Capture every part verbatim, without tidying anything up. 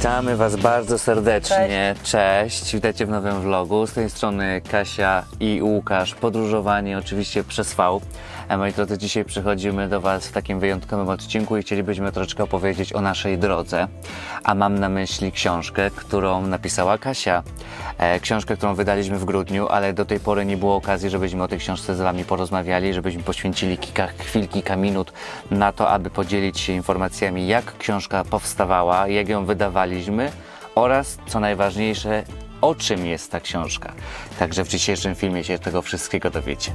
Witamy Was bardzo serdecznie. Cześć. Cześć, witajcie w nowym vlogu. Z tej strony Kasia i Łukasz. Podróżowanie oczywiście przez V. Moi drodzy, dzisiaj przychodzimy do Was w takim wyjątkowym odcinku i chcielibyśmy troszeczkę opowiedzieć o naszej drodze. A mam na myśli książkę, którą napisała Kasia. E, książkę, którą wydaliśmy w grudniu, ale do tej pory nie było okazji, żebyśmy o tej książce z Wami porozmawiali, żebyśmy poświęcili kilka chwil, kilka minut na to, aby podzielić się informacjami, jak książka powstawała, jak ją wydawaliśmy oraz, co najważniejsze, o czym jest ta książka. Także w dzisiejszym filmie się tego wszystkiego dowiecie.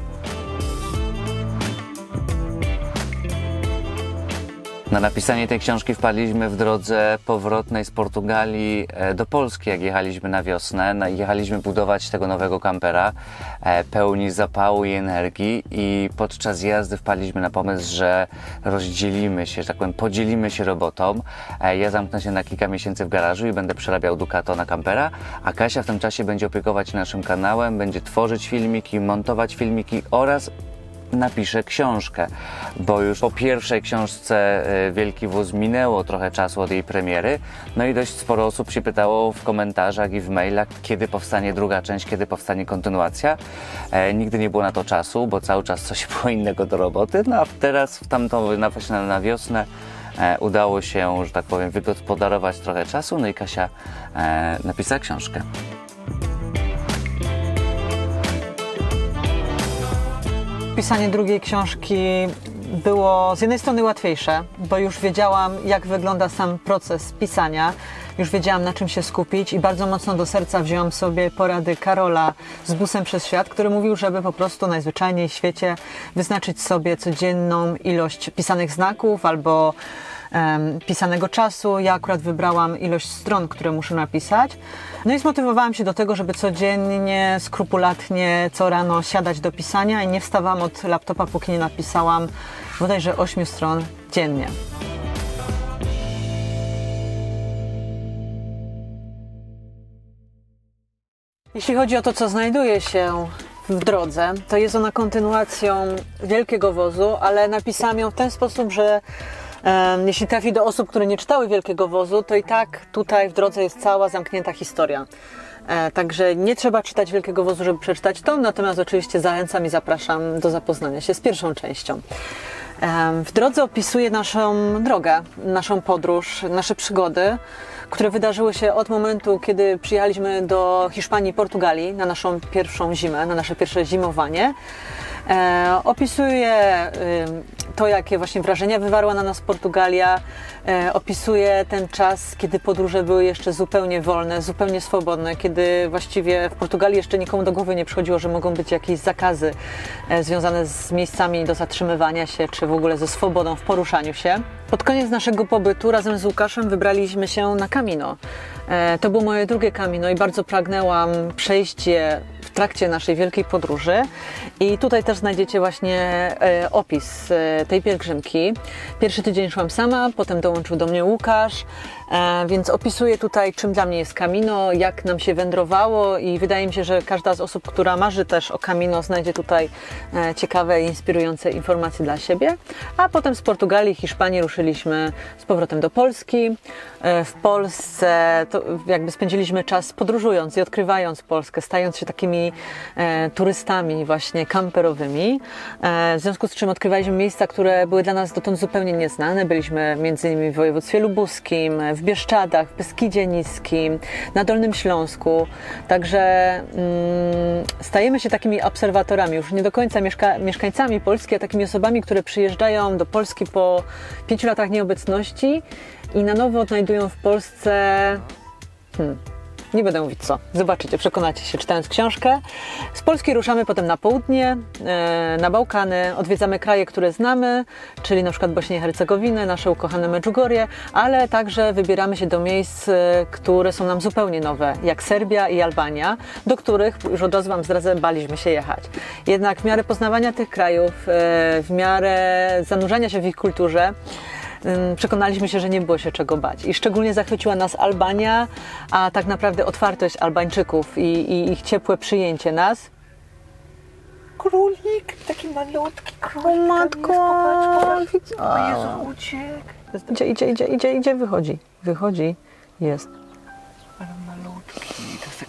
Na napisanie tej książki wpadliśmy w drodze powrotnej z Portugalii do Polski, jak jechaliśmy na wiosnę. Jechaliśmy budować tego nowego kampera, pełni zapału i energii, i podczas jazdy wpadliśmy na pomysł, że rozdzielimy się, że tak powiem, podzielimy się robotą. Ja zamknę się na kilka miesięcy w garażu i będę przerabiał Ducato na kampera, a Kasia w tym czasie będzie opiekować się naszym kanałem, będzie tworzyć filmiki, montować filmiki oraz napiszę książkę, bo już po pierwszej książce Wielki Wóz minęło trochę czasu od jej premiery, no i dość sporo osób się pytało w komentarzach i w mailach, kiedy powstanie druga część, kiedy powstanie kontynuacja. E, nigdy nie było na to czasu, bo cały czas coś było innego do roboty, no a teraz w tamtą, na, właśnie na wiosnę e, udało się, że tak powiem, wygospodarować trochę czasu, no i Kasia e, napisała książkę. Pisanie drugiej książki było z jednej strony łatwiejsze, bo już wiedziałam, jak wygląda sam proces pisania, już wiedziałam, na czym się skupić, i bardzo mocno do serca wzięłam sobie porady Karola z Busem przez Świat, który mówił, żeby po prostu najzwyczajniej w świecie wyznaczyć sobie codzienną ilość pisanych znaków albo um, pisanego czasu. Ja akurat wybrałam ilość stron, które muszę napisać. No i zmotywowałam się do tego, żeby codziennie, skrupulatnie, co rano siadać do pisania i nie wstawałam od laptopa, póki nie napisałam bodajże ośmiu stron dziennie. Jeśli chodzi o to, co znajduje się w drodze, to jest ona kontynuacją Wielkiego Wozu, ale napisałam ją w ten sposób, że Um, jeśli trafi do osób, które nie czytały Wielkiego Wozu, to i tak tutaj w drodze jest cała zamknięta historia. E, także nie trzeba czytać Wielkiego Wozu, żeby przeczytać to, natomiast oczywiście zachęcam i zapraszam do zapoznania się z pierwszą częścią. E, w drodze opisuję naszą drogę, naszą podróż, nasze przygody, które wydarzyły się od momentu, kiedy przyjechaliśmy do Hiszpanii i Portugalii na naszą pierwszą zimę, na nasze pierwsze zimowanie. E, opisuję y, to, jakie właśnie wrażenia wywarła na nas Portugalia. E, opisuję ten czas, kiedy podróże były jeszcze zupełnie wolne, zupełnie swobodne, kiedy właściwie w Portugalii jeszcze nikomu do głowy nie przychodziło, że mogą być jakieś zakazy e, związane z miejscami do zatrzymywania się, czy w ogóle ze swobodą w poruszaniu się. Pod koniec naszego pobytu razem z Łukaszem wybraliśmy się na Camino. E, to było moje drugie Camino i bardzo pragnęłam przejść je w trakcie naszej wielkiej podróży. I tutaj też znajdziecie właśnie e, opis e, tej pielgrzymki. Pierwszy tydzień szłam sama, potem dołączył do mnie Łukasz, e, więc opisuję tutaj, czym dla mnie jest Camino, jak nam się wędrowało, i wydaje mi się, że każda z osób, która marzy też o Camino, znajdzie tutaj e, ciekawe i inspirujące informacje dla siebie. A potem z Portugalii, Hiszpanii ruszyliśmy z powrotem do Polski. E, w Polsce to jakby spędziliśmy czas podróżując i odkrywając Polskę, stając się takimi e, turystami właśnie kamperowymi, e, w związku z czym odkrywaliśmy miejsca, które były dla nas dotąd zupełnie nieznane. Byliśmy między innymi w województwie lubuskim, w Bieszczadach, w Beskidzie Niskim, na Dolnym Śląsku. Także mm, stajemy się takimi obserwatorami, już nie do końca mieszka mieszkańcami Polski, a takimi osobami, które przyjeżdżają do Polski po pięciu latach nieobecności i na nowo odnajdują w Polsce... Hmm, Nie będę mówić co. Zobaczycie, przekonacie się, czytając książkę. Z Polski ruszamy potem na południe, na Bałkany. Odwiedzamy kraje, które znamy, czyli na przykład Bośnię i Hercegowinę, nasze ukochane Medjugorje, ale także wybieramy się do miejsc, które są nam zupełnie nowe, jak Serbia i Albania, do których, już od razu Wam zdradzę, baliśmy się jechać. Jednak w miarę poznawania tych krajów, w miarę zanurzania się w ich kulturze, przekonaliśmy się, że nie było się czego bać. I szczególnie zachwyciła nas Albania, a tak naprawdę otwartość Albańczyków i, i ich ciepłe przyjęcie nas. Królik, taki malutki królik. O matko! O Jezu, uciekł. Idzie, idzie, idzie, idzie, idzie, wychodzi. Wychodzi, jest.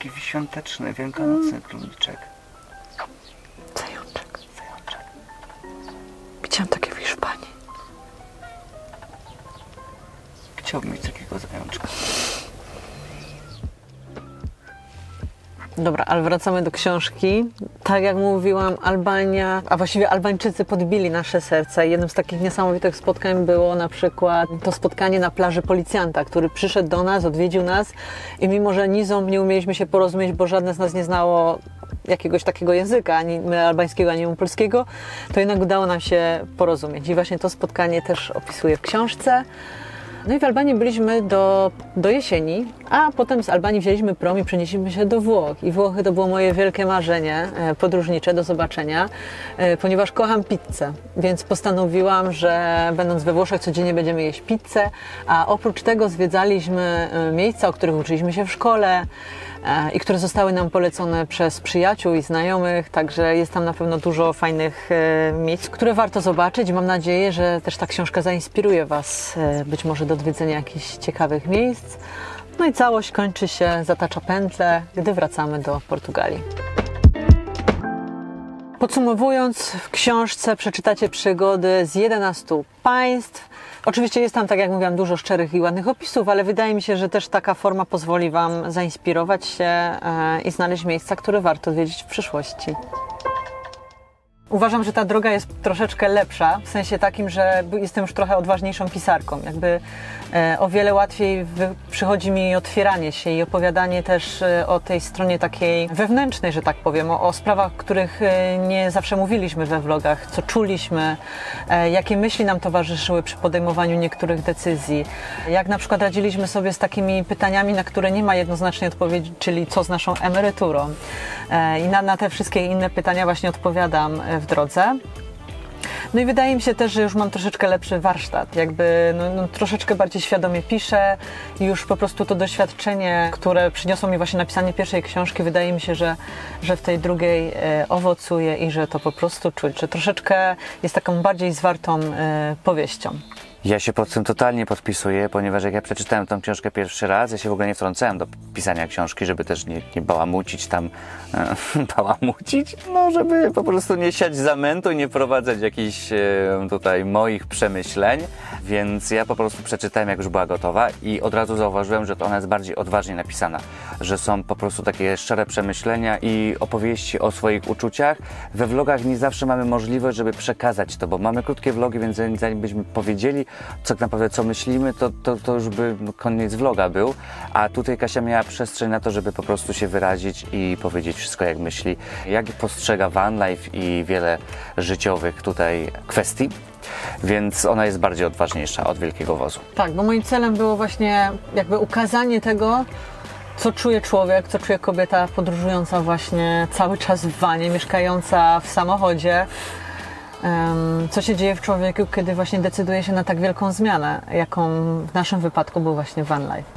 taki świąteczny, wielkanocny króliczek. Zajączek. Zajączek. Widziałam takie w Hiszpanii. Chciałbym mieć takiego zajączka. Dobra, ale wracamy do książki. Tak jak mówiłam, Albania, a właściwie Albańczycy podbili nasze serca. Jednym z takich niesamowitych spotkań było na przykład to spotkanie na plaży policjanta, który przyszedł do nas, odwiedził nas i mimo, że ni ząb nie umieliśmy się porozumieć, bo żadne z nas nie znało jakiegoś takiego języka, ani my albańskiego, ani polskiego, to jednak udało nam się porozumieć. I właśnie to spotkanie też opisuję w książce. No i w Albanii byliśmy do, do jesieni, a potem z Albanii wzięliśmy prom i przenieśliśmy się do Włoch. I Włochy to było moje wielkie marzenie e, podróżnicze do zobaczenia, e, ponieważ kocham pizzę, więc postanowiłam, że będąc we Włoszech codziennie będziemy jeść pizzę, a oprócz tego zwiedzaliśmy e, miejsca, o których uczyliśmy się w szkole e, i które zostały nam polecone przez przyjaciół i znajomych, także jest tam na pewno dużo fajnych e, miejsc, które warto zobaczyć. Mam nadzieję, że też ta książka zainspiruje Was e, być może do odwiedzenia jakichś ciekawych miejsc. No i całość kończy się, zatacza pętlę, gdy wracamy do Portugalii. Podsumowując, w książce przeczytacie przygody z jedenastu państw. Oczywiście jest tam, tak jak mówiłam, dużo szczerych i ładnych opisów, ale wydaje mi się, że też taka forma pozwoli Wam zainspirować się e, i znaleźć miejsca, które warto odwiedzić w przyszłości. Uważam, że ta droga jest troszeczkę lepsza, w sensie takim, że jestem już trochę odważniejszą pisarką. Jakby e, o wiele łatwiej wy, przychodzi mi otwieranie się i opowiadanie też e, o tej stronie takiej wewnętrznej, że tak powiem, o, o sprawach, których e, nie zawsze mówiliśmy we vlogach, co czuliśmy, e, jakie myśli nam towarzyszyły przy podejmowaniu niektórych decyzji, jak na przykład radziliśmy sobie z takimi pytaniami, na które nie ma jednoznacznej odpowiedzi, czyli co z naszą emeryturą. E, I na, na te wszystkie inne pytania właśnie odpowiadam w drodze. No i wydaje mi się też, że już mam troszeczkę lepszy warsztat, jakby no, no, troszeczkę bardziej świadomie piszę i już po prostu to doświadczenie, które przyniosło mi właśnie napisanie pierwszej książki, wydaje mi się, że, że w tej drugiej e, owocuje i że to po prostu czuć, że troszeczkę jest taką bardziej zwartą e, powieścią. Ja się pod tym totalnie podpisuję, ponieważ jak ja przeczytałem tą książkę pierwszy raz, ja się w ogóle nie wtrącałem do pisania książki, żeby też nie, nie bałamucić tam, e, bałamucić, no żeby po prostu nie siać zamętu i nie wprowadzać jakichś e, tutaj moich przemyśleń, więc ja po prostu przeczytałem, jak już była gotowa i od razu zauważyłem, że to ona jest bardziej odważnie napisana, że są po prostu takie szczere przemyślenia i opowieści o swoich uczuciach. We vlogach nie zawsze mamy możliwość, żeby przekazać to, bo mamy krótkie vlogi, więc zanim byśmy powiedzieli, co tak naprawdę co myślimy, to, to, to już by koniec vloga był, a tutaj Kasia miała przestrzeń na to, żeby po prostu się wyrazić i powiedzieć wszystko jak myśli, jak postrzega van life i wiele życiowych tutaj kwestii, więc ona jest bardziej odważniejsza od Wielkiego Wozu. Tak, bo moim celem było właśnie jakby ukazanie tego, co czuje człowiek, co czuje kobieta podróżująca właśnie cały czas w vanie, mieszkająca w samochodzie. Um, co się dzieje w człowieku, kiedy właśnie decyduje się na tak wielką zmianę, jaką w naszym wypadku był właśnie van life.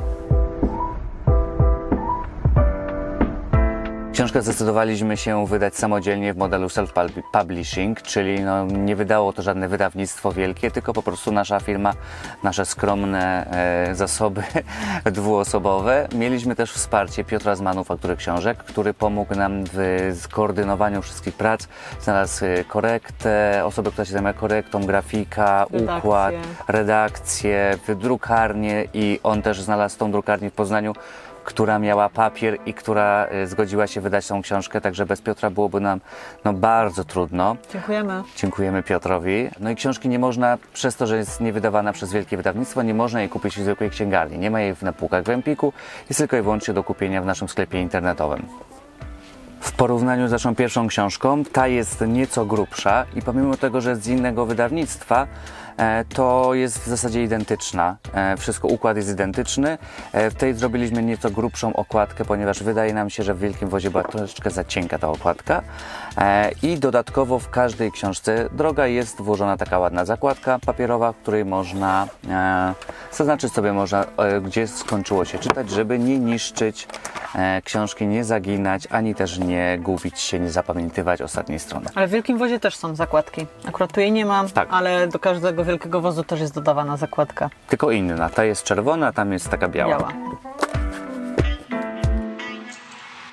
Książkę zdecydowaliśmy się wydać samodzielnie w modelu self-publishing, czyli no, nie wydało to żadne wydawnictwo wielkie, tylko po prostu nasza firma, nasze skromne e, zasoby dwuosobowe. Mieliśmy też wsparcie Piotra z Manufaktury Książek, który pomógł nam w skoordynowaniu wszystkich prac. Znalazł korektę, osobę, która się zajmuje korektą, grafika, Redakcję. układ, redakcję, drukarnię i on też znalazł tą drukarnię w Poznaniu, która miała papier i która zgodziła się wydać tą książkę, także bez Piotra byłoby nam no, bardzo trudno. Dziękujemy. Dziękujemy Piotrowi. No i książki nie można, przez to, że jest niewydawana przez wielkie wydawnictwo, nie można jej kupić w zwykłej księgarni. Nie ma jej na półkach w Empiku, jest tylko i wyłącznie do kupienia w naszym sklepie internetowym. W porównaniu z naszą pierwszą książką, ta jest nieco grubsza i pomimo tego, że jest z innego wydawnictwa, to jest w zasadzie identyczna. Wszystko, układ jest identyczny. W tej zrobiliśmy nieco grubszą okładkę, ponieważ wydaje nam się, że w Wielkim Wozie była troszeczkę za cienka ta okładka. I dodatkowo w każdej książce droga jest włożona taka ładna zakładka papierowa, w której można zaznaczyć sobie, można, gdzie skończyło się czytać, żeby nie niszczyć książki, nie zaginać, ani też nie gubić się, nie zapamiętywać ostatniej strony. Ale w Wielkim Wozie też są zakładki. Akurat tu jej nie mam, Tak. ale do każdego Wielkiego Wozu też jest dodawana zakładka. Tylko inna. Ta jest czerwona, a tam jest taka biała. Biała.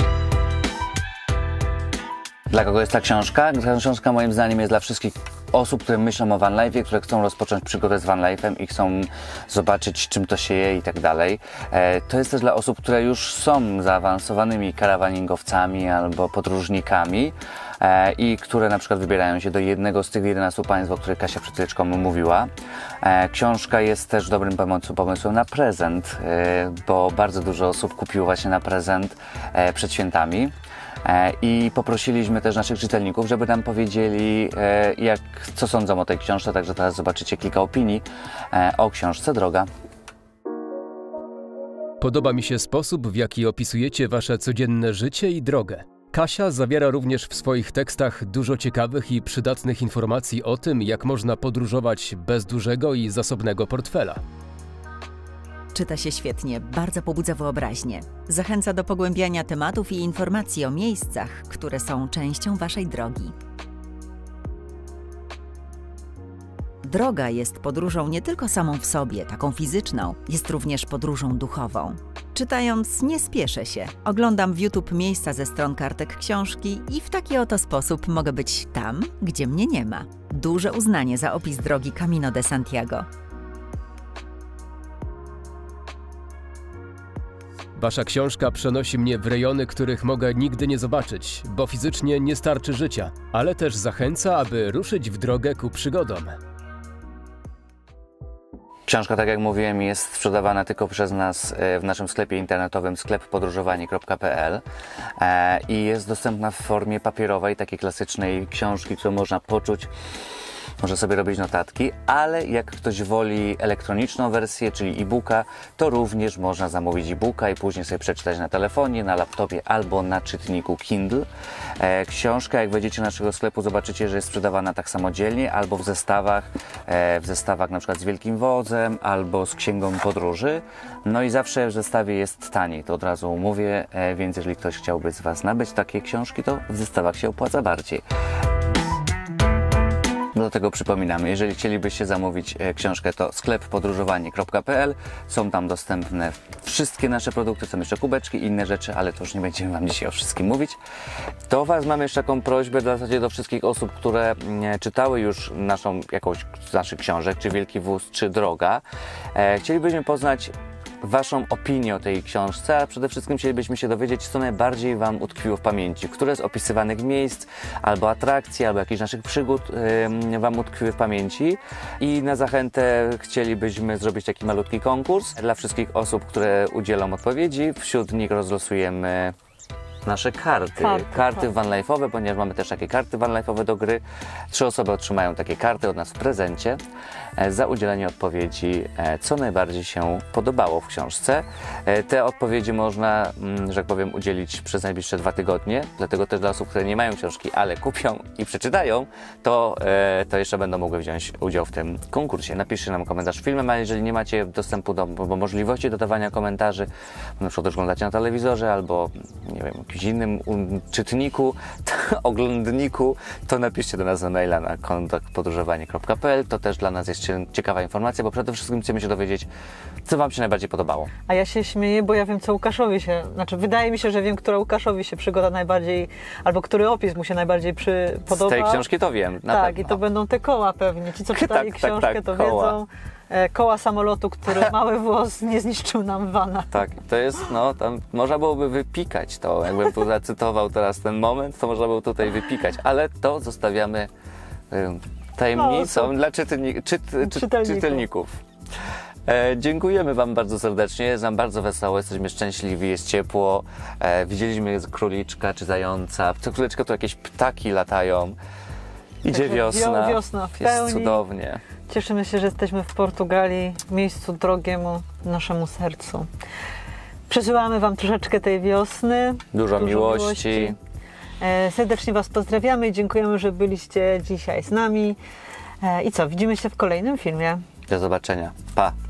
Dla kogo jest ta książka? Ta książka moim zdaniem jest dla wszystkich osób, które myślą o vanlife'ie, które chcą rozpocząć przygodę z vanlife'em i chcą zobaczyć, czym to się je i tak dalej. To jest też dla osób, które już są zaawansowanymi karawaningowcami albo podróżnikami i które na przykład wybierają się do jednego z tych jedenastu państw, o których Kasia przed chwileczką mówiła. Książka jest też dobrym pomysłem, pomysłem na prezent, bo bardzo dużo osób kupiło właśnie na prezent przed świętami. I poprosiliśmy też naszych czytelników, żeby nam powiedzieli, jak, co sądzą o tej książce, także teraz zobaczycie kilka opinii o książce Droga. Podoba mi się sposób, w jaki opisujecie wasze codzienne życie i drogę. Kasia zawiera również w swoich tekstach dużo ciekawych i przydatnych informacji o tym, jak można podróżować bez dużego i zasobnego portfela. Czyta się świetnie, bardzo pobudza wyobraźnię. Zachęca do pogłębiania tematów i informacji o miejscach, które są częścią waszej drogi. Droga jest podróżą nie tylko samą w sobie, taką fizyczną, jest również podróżą duchową. Czytając, nie spieszę się. Oglądam w YouTube miejsca ze stron kartek książki i w taki oto sposób mogę być tam, gdzie mnie nie ma. Duże uznanie za opis drogi Camino de Santiago. Wasza książka przenosi mnie w rejony, których mogę nigdy nie zobaczyć, bo fizycznie nie starczy życia, ale też zachęca, aby ruszyć w drogę ku przygodom. Książka, tak jak mówiłem, jest sprzedawana tylko przez nas w naszym sklepie internetowym sklep podróżowanie kropka p l i jest dostępna w formie papierowej, takiej klasycznej książki, którą można poczuć. Może sobie robić notatki, ale jak ktoś woli elektroniczną wersję, czyli e-booka, to również można zamówić e-booka i później sobie przeczytać na telefonie, na laptopie albo na czytniku Kindle. E, książka, jak wejdziecie do naszego sklepu, zobaczycie, że jest sprzedawana tak samodzielnie albo w zestawach, e, w zestawach na przykład z Wielkim Wozem albo z Księgą Podróży. No i zawsze w zestawie jest taniej, to od razu mówię, e, więc jeżeli ktoś chciałby z Was nabyć takie książki, to w zestawach się opłaca bardziej. Do tego przypominamy, jeżeli chcielibyście zamówić książkę, to sklep podróżowanie kropka p l. Są tam dostępne wszystkie nasze produkty, są jeszcze kubeczki i inne rzeczy, ale to już nie będziemy Wam dzisiaj o wszystkim mówić. Do Was mamy jeszcze taką prośbę w zasadzie do wszystkich osób, które czytały już naszą, jakąś z naszych książek, czy Wielki Wóz, czy Droga. Chcielibyśmy poznać Waszą opinię o tej książce, a przede wszystkim chcielibyśmy się dowiedzieć, co najbardziej Wam utkwiło w pamięci, które z opisywanych miejsc, albo atrakcji, albo jakichś naszych przygód yy, Wam utkwiły w pamięci. I na zachętę chcielibyśmy zrobić taki malutki konkurs dla wszystkich osób, które udzielą odpowiedzi. Wśród nich rozlosujemy nasze karty, karty, karty vanlife'owe, ponieważ mamy też takie karty vanlife'owe do gry. Trzy osoby otrzymają takie karty od nas w prezencie za udzielenie odpowiedzi, co najbardziej się podobało w książce. Te odpowiedzi można, że tak powiem, udzielić przez najbliższe dwa tygodnie, dlatego też dla osób, które nie mają książki, ale kupią i przeczytają, to, to jeszcze będą mogły wziąć udział w tym konkursie. Napiszcie nam komentarz filmem, a jeżeli nie macie dostępu do, do możliwości dodawania komentarzy, na przykład oglądacie na telewizorze albo, nie wiem, jakimś innym czytniku, oglądniku, to napiszcie do nas na maila na kontakt podróżowanie kropka p l. To też dla nas jest ciekawa informacja, bo przede wszystkim chcemy się dowiedzieć, co Wam się najbardziej podobało. A ja się śmieję, bo ja wiem, co Łukaszowi się, znaczy wydaje mi się, że wiem, która Łukaszowi się przygoda najbardziej, albo który opis mu się najbardziej przy, podoba. Z tej książki to wiem, na Tak, pewno. i to będą te koła pewnie. Ci, co czytali tak, książkę, tak, tak, to koła. wiedzą. Koła samolotu, który mały włos nie zniszczył nam wana. Tak, to jest, no, tam można byłoby wypikać to, jakbym tu zacytował teraz ten moment, to można było tutaj wypikać, ale to zostawiamy um, tajemnicą dla czytelni czyt czytelników. czytelników. E, dziękujemy Wam bardzo serdecznie, jest nam bardzo wesoło, jesteśmy szczęśliwi, jest ciepło, e, widzieliśmy króliczka czy zająca, co chwileczkę tu jakieś ptaki latają, idzie Także wiosna, wiosna w jest pełni. cudownie. Cieszymy się, że jesteśmy w Portugalii, w miejscu drogiemu naszemu sercu. Przesyłamy Wam troszeczkę tej wiosny. Dużo, dużo miłości. miłości. E, serdecznie Was pozdrawiamy i dziękujemy, że byliście dzisiaj z nami. E, I co, widzimy się w kolejnym filmie. Do zobaczenia. Pa!